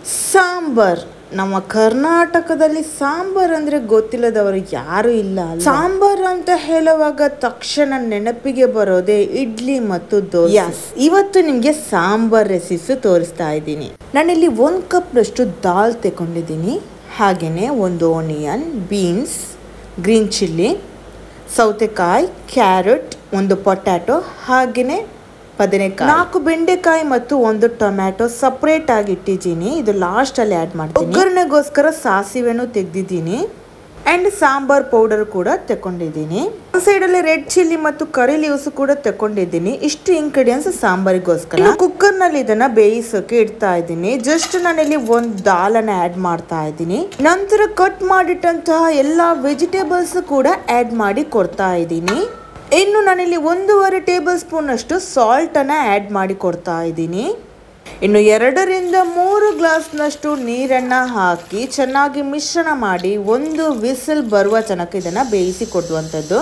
ಸಾಂಬಾರ್ ನಮ್ಮ ಕರ್ನಾಟಕದಲ್ಲಿ ಸಾಂಬಾರ್ ಅಂದ್ರೆ ಗೊತ್ತಿಲ್ಲದವರು ಯಾರು ಇಲ್ಲ. ಸಾಂಬಾರ್ ಅಂತ ಹೇಳುವಾಗ ತಕ್ಷಣ ನೆನಪಿಗೆ ಬರೋದೇ ಇಡ್ಲಿ ಮತ್ತು ದೋಸೆ. ಇವತ್ತು ನಿಮ್ಗೆ ಸಾಂಬಾರ್ ರೆಸಿಪಿ ತೋರಿಸ್ತಾ ಇದ್ದೀನಿ. ನಾನಿಲ್ಲಿ 1 ಕಪ್ ನಷ್ಟು ದಾಲ್ ತಗೊಂಡಿದ್ದೀನಿ. ಹಾಗೇನೆ 1 ಆನಿಯನ್, ಬೀನ್ಸ್, ಗ್ರೀನ್ ಚಿಲ್ಲಿ, ಸೌತೆಕಾಯಿ, ಕ್ಯಾರೆಟ್, 1 ಪೊಟ್ಯಾಟೊ, ಹಾಗೇನೆ ಬದನೆಕಾಯಿ, 4 ಬೆಂಡೆಕಾಯಿ ಮತ್ತು 1 ಟೊಮ್ಯಾಟೊ ಸಪರೇಟ್ ಆಗಿ ಇಟ್ಟಿದ್ದೀನಿ. ಇದು ಲಾಸ್ಟ್ ಅಲ್ಲಿ ಆಡ್ ಮಾಡ್ತೀನಿ. ಒಗ್ಗರಣೆಗೋಸ್ಕರ ಸಾಸಿವೆನೂ ತೆಗೆದಿದ್ದೀನಿ ಅಂಡ್ ಸಾಂಬಾರ್ ಪೌಡರ್ ಕೂಡ ತಗೊಂಡಿದ್ದೀನಿ. ಸೈಡ್ ಅಲ್ಲಿ ರೆಡ್ ಚಿಲ್ಲಿ ಮತ್ತು ಕರಿ ಲೀವ್ಸ್ ಕೂಡ ತಗೊಂಡಿದ್ದೀನಿ. ಇಷ್ಟು ಇಂಗ್ರೀಡಿಯೆಂಟ್ಸ್ ಸಾಂಬಾರಿಗೋಸ್ಕರ. ಕುಕ್ಕರ್ ನಲ್ಲಿ ಇದನ್ನ ಬೇಯಿಸೋಕೆ ಇಡ್ತಾ ಇದ್ದೀನಿ. ಜಸ್ಟ್ ನಾನಿಲ್ಲಿ 1 ದಾಲ್ ಅನ್ನ ಆಡ್ ಮಾಡ್ತಾ ಇದ್ದೀನಿ. ನಂತರ ಕಟ್ ಮಾಡಿಟ್ಟಂತಹ ಎಲ್ಲಾ ವೆಜಿಟೇಬಲ್ಸ್ ಕೂಡ ಆಡ್ ಮಾಡಿ ಕೊಡ್ತಾ ಇದ್ದೀನಿ. ಇನ್ನು ನಾನಿಲ್ಲಿ 1.5 ಟೇಬಲ್ ಸ್ಪೂನ್ ಅಷ್ಟು ಸಾಲ್ಟ್ ಅನ್ನ ಆಡ್ ಮಾಡಿ ಕೊಡ್ತಾ ಇದ್ದೀನಿ. ಇನ್ನು 2 ರಿಂದ 3 ಗ್ಲಾಸ್ನಷ್ಟು ನೀರನ್ನ ಹಾಕಿ ಚೆನ್ನಾಗಿ ಮಿಶ್ರಣ ಮಾಡಿ 1 ವಿಸಿಲ್ ಬರುವ ತನಕ ಇದನ್ನ ಬೇಯಿಸಿ ಕೊಡುವಂಥದ್ದು.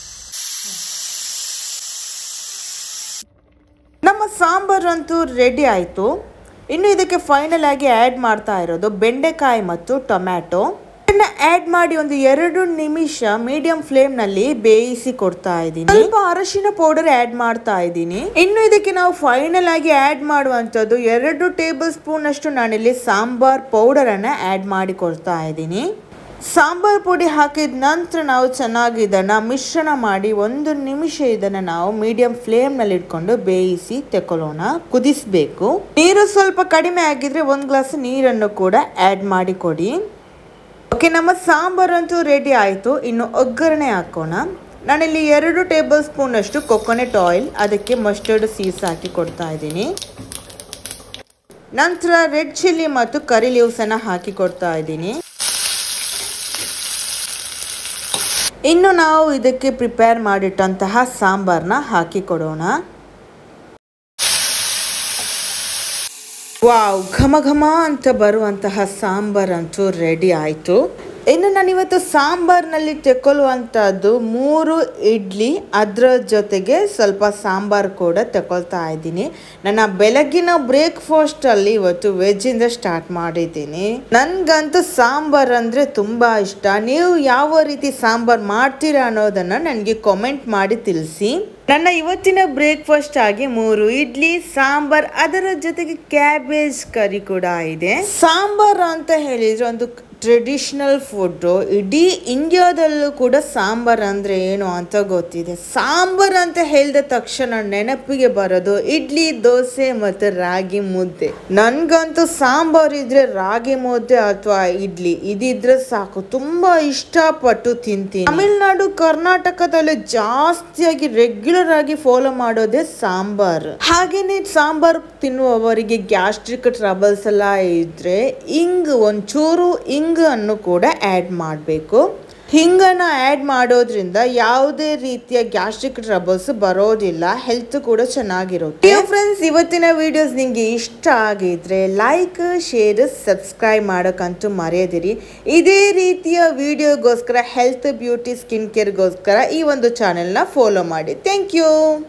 ನಮ್ಮ ಸಾಂಬಾರು ಅಂತೂ ರೆಡಿ ಆಯ್ತು. ಇನ್ನು ಇದಕ್ಕೆ ಫೈನಲ್ ಆಗಿ ಆಡ್ ಮಾಡ್ತಾ ಇರೋದು ಬೆಂಡೆಕಾಯಿ ಮತ್ತು ಟೊಮ್ಯಾಟೊ. ಆಡ್ ಮಾಡಿ 2 ನಿಮಿಷ ಮೀಡಿಯಂ ಫ್ಲೇಮ್ ನಲ್ಲಿ ಬೇಯಿಸಿ ಕೊಡ್ತಾ ಇದ್ದೀನಿ. ಸ್ವಲ್ಪ ಅರಶಿನ ಪೌಡರ್ ಆಡ್ ಮಾಡ್ತಾ ಇದ್ದೀನಿ. ಇನ್ನು ಇದಕ್ಕೆ ನಾವು ಫೈನಲ್ ಆಗಿ ಆಡ್ ಮಾಡುವಂತದ್ದು 2 ಟೇಬಲ್ ಸ್ಪೂನ್ ಅಷ್ಟು ನಾನಿಲ್ಲಿ ಸಾಂಬಾರ್ ಪೌಡರ್ ಅನ್ನ ಆಡ್ ಮಾಡಿ ಕೊಡ್ತಾ ಇದ್ದೀನಿ. ಸಾಂಬಾರ್ ಪುಡಿ ಹಾಕಿದ ನಂತರ ನಾವು ಚೆನ್ನಾಗಿ ಇದನ್ನ ಮಿಶ್ರಣ ಮಾಡಿ 1 ನಿಮಿಷ ಇದನ್ನ ನಾವು ಮೀಡಿಯಂ ಫ್ಲೇಮ್ ನಲ್ಲಿ ಇಟ್ಕೊಂಡು ಬೇಯಿಸಿ ತೆಕೊಳ್ಳೋಣ. ಕುದಿಸ್ಬೇಕು. ನೀರು ಸ್ವಲ್ಪ ಕಡಿಮೆ ಆಗಿದ್ರೆ 1 ಗ್ಲಾಸ್ ನೀರನ್ನು ಕೂಡ ಆಡ್ ಮಾಡಿ ಕೊಡಿ. ಓಕೆ, ನಮ್ಮ ಸಾಂಬಾರ್ ಅಂತೂ ರೆಡಿ ಆಯಿತು. ಇನ್ನು ಒಗ್ಗರಣೆ ಹಾಕೋಣ. ನಾನಿಲ್ಲಿ 2 ಟೇಬಲ್ ಸ್ಪೂನ್ ಅಷ್ಟು ಕೊಕೊನಟ್ ಆಯಿಲ್, ಅದಕ್ಕೆ ಮಸ್ಟರ್ಡ್ ಸೀಡ್ಸ್ ಹಾಕಿ ಕೊಡ್ತಾ ಇದ್ದೀನಿ. ನಂತರ ರೆಡ್ ಚಿಲ್ಲಿ ಮತ್ತು ಕರಿ ಲೀವ್ಸ್ ಅನ್ನ ಹಾಕಿ ಕೊಡ್ತಾ ಇದ್ದೀನಿ. ಇನ್ನು ನಾವು ಇದಕ್ಕೆ ಪ್ರಿಪೇರ್ ಮಾಡಿಟ್ಟಂತಹ ಸಾಂಬಾರ್ನ ಹಾಕಿ ಕೊಡೋಣ. ವಾವ್, ಘಮ ಘಮ ಅಂತ ಬರುವಂತಹ ಸಾಂಬಾರ್ ಅಂತೂ ರೆಡಿ ಆಯಿತು. ಇನ್ನು ನಾನಿವತ್ತು ಸಾಂಬಾರ್ನಲ್ಲಿ ತೆಕ್ಕೊಳ್ಳುವಂಥದ್ದು 3 ಇಡ್ಲಿ, ಅದರ ಜೊತೆಗೆ ಸ್ವಲ್ಪ ಸಾಂಬಾರ್ ಕೂಡ ತಗೊಳ್ತಾ ಇದ್ದೀನಿ. ನನ್ನ ಬೆಳಗಿನ ಬ್ರೇಕ್ಫಾಸ್ಟ್ ಅಲ್ಲಿ ಇವತ್ತು ವೆಜ್ ಇಂದ ಸ್ಟಾರ್ಟ್ ಮಾಡಿದ್ದೀನಿ. ನನ್ಗಂತೂ ಸಾಂಬಾರ್ ಅಂದ್ರೆ ತುಂಬಾ ಇಷ್ಟ. ನೀವು ಯಾವ ರೀತಿ ಸಾಂಬಾರ್ ಮಾಡ್ತೀರಾ ಅನ್ನೋದನ್ನ ನನಗೆ ಕಾಮೆಂಟ್ ಮಾಡಿ ತಿಳಿಸಿ. ನನ್ನ ಇವತ್ತಿನ ಬ್ರೇಕ್ಫಾಸ್ಟ್ ಆಗಿ 3 ಇಡ್ಲಿ, ಸಾಂಬಾರ್, ಅದರ ಜೊತೆಗೆ ಕ್ಯಾಬೇಜ್ ಕರಿ ಕೂಡ ಇದೆ. ಸಾಂಬಾರ್ ಅಂತ ಹೇಳಿದ್ರೆ ಒಂದು ಟ್ರೆಡಿಷನಲ್ ಫುಡ್. ಇಡೀ ಇಂಡಿಯಾದಲ್ಲೂ ಕೂಡ ಸಾಂಬಾರ್ ಅಂದ್ರೆ ಏನು ಅಂತ ಗೊತ್ತಿದೆ. ಸಾಂಬಾರ್ ಅಂತ ಹೇಳಿದ ತಕ್ಷಣ ನೆನಪಿಗೆ ಬರೋದು ಇಡ್ಲಿ, ದೋಸೆ ಮತ್ತು ರಾಗಿ ಮುದ್ದೆ. ನನ್ಗಂತೂ ಸಾಂಬಾರ್ ಇದ್ರೆ ರಾಗಿ ಮುದ್ದೆ ಅಥವಾ ಇಡ್ಲಿ ಇದಿದ್ರೆ ಸಾಕು, ತುಂಬಾ ಇಷ್ಟಪಟ್ಟು ತಿಂತೀನಿ. ತಮಿಳ್ನಾಡು, ಕರ್ನಾಟಕದಲ್ಲಿ ಜಾಸ್ತಿಯಾಗಿ ರೆಗ್ಯುಲರ್ ಆಗಿ ಫಾಲೋ ಮಾಡೋದೇ ಸಾಂಬಾರ್. ಹಾಗೇನೆ ಸಾಂಬಾರ್ ತಿನ್ನುವವರಿಗೆ ಗ್ಯಾಸ್ಟ್ರಿಕ್ ಟ್ರಬಲ್ಸ್ ಎಲ್ಲ ಇದ್ರೆ ಒಂಚೂರು ಅನ್ನು ಕೂಡ ಆಡ್ ಮಾಡಬೇಕು. ಹಿಂಗನ್ನ ಆಡ್ ಮಾಡೋದ್ರಿಂದ ಯಾವುದೇ ರೀತಿಯ ಗ್ಯಾಸ್ಟ್ರಿಕ್ ಟ್ರಬಲ್ಸ್ ಬರೋದಿಲ್ಲ. ಹೆಲ್ತ್ ಕೂಡ ಚೆನ್ನಾಗಿರುತ್ತೆ. ಫ್ರೆಂಡ್ಸ್, ಇವತ್ತಿನ ವಿಡಿಯೋಸ್ ನಿಮಗೆ ಇಷ್ಟ ಆಗಿದ್ರೆ ಲೈಕ್, ಶೇರ್, ಸಬ್ಸ್ಕ್ರೈಬ್ ಮಾಡೋಕ್ಕಂತೂ ಮರೆಯದಿರಿ. ಇದೇ ರೀತಿಯ ವಿಡಿಯೋಗೋಸ್ಕರ, ಹೆಲ್ತ್, ಬ್ಯೂಟಿ, ಸ್ಕಿನ್ ಕೇರ್ಗೋಸ್ಕರ ಈ ಒಂದು ಚಾನೆಲ್ನ ಫಾಲೋ ಮಾಡಿ. Thank you.